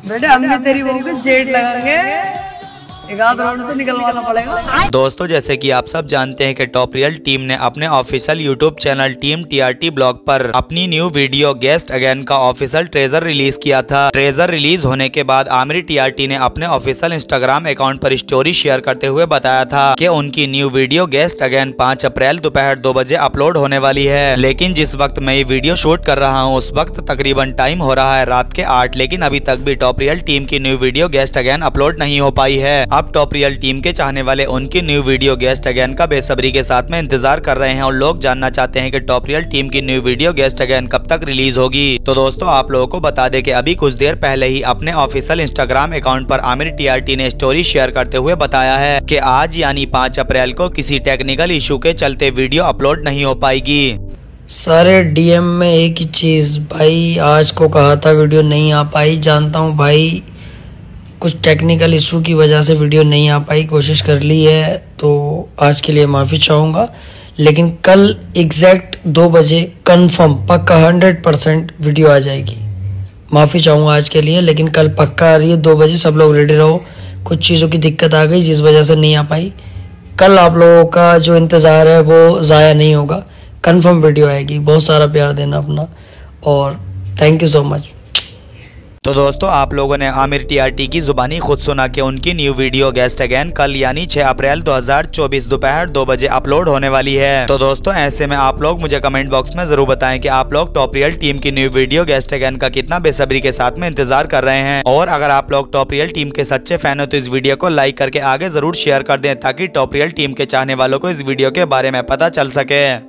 बेटे हम भी तेरी बहू को जेट लगाएंगे, एक आध राउंड तो निकलवाना पड़ेगा। दोस्तों जैसे कि आप सब जानते हैं कि टॉप रियल टीम ने अपने official YouTube channel team TRT blog पर अपनी न्यू वीडियो गेस्ट अगेन का ऑफिशियल ट्रेजर रिलीज किया था। ट्रेजर रिलीज होने के बाद आमिर टीआरटी ने अपने ऑफिशियल इंस्टाग्राम अकाउंट पर स्टोरी शेयर करते हुए बताया था कि उनकी new video guest again 5 April दोपहर 2 बजे अपलोड होने वाली है। लेकिन जिस वक्त मैं ये वीडियो शूट कर रहा हूँ उस वक्त तकरीबन टाइम हो रहा है रात के 8, लेकिन अभी तक भी टॉप रियल टीम की new video guest again upload नहीं हो पाई है। अब टॉप रियल टीम के चाहने वाले उनकी न्यू वीडियो गेस्ट अगेन का बेसब्री के साथ में इंतजार कर रहे हैं और लोग जानना चाहते हैं कि टॉप रियल टीम की न्यू वीडियो गेस्ट अगेन कब तक रिलीज होगी। तो दोस्तों आप लोगों को बता दें कि अभी कुछ देर पहले ही अपने ऑफिशियल इंस्टाग्राम अकाउंट पर आमिर टीआरटी ने स्टोरी शेयर करते हुए बताया है कि आज यानी 5 अप्रैल को किसी टेक्निकल इशू के चलते वीडियो अपलोड नहीं हो पाएगी। सारे डीएम में एक ही चीज, भाई आज को कहा था वीडियो नहीं आ पाई, जानता हूँ भाई कुछ टेक्निकल इशू की वजह से वीडियो नहीं आ पाई, कोशिश कर ली है तो आज के लिए माफ़ी चाहूँगा, लेकिन कल एग्जैक्ट 2 बजे कंफर्म पक्का 100% वीडियो आ जाएगी। माफ़ी चाहूँगा आज के लिए, लेकिन कल पक्का आ रही है 2 बजे, सब लोग रेडी रहो। कुछ चीज़ों की दिक्कत आ गई जिस वजह से नहीं आ पाई। कल आप लोगों का जो इंतज़ार है वो ज़ाया नहीं होगा, कंफर्म वीडियो आएगी। बहुत सारा प्यार देना अपना और थैंक यू सो मच। तो दोस्तों आप लोगों ने आमिर टीआरटी की जुबानी खुद सुना कि उनकी न्यू वीडियो गेस्ट अगेन कल यानी 6 अप्रैल 2024 दोपहर 2 बजे अपलोड होने वाली है। तो दोस्तों ऐसे में आप लोग मुझे कमेंट बॉक्स में जरूर बताएं कि आप लोग टॉप रियल टीम की न्यू वीडियो गेस्ट अगेन का कितना बेसब्री के साथ में इंतजार कर रहे हैं। और अगर आप लोग टॉप रियल टीम के सच्चे फैन हो तो इस वीडियो को लाइक करके आगे जरूर शेयर कर दें ताकि टॉप रियल टीम के चाहने वालों को इस वीडियो के बारे में पता चल सके।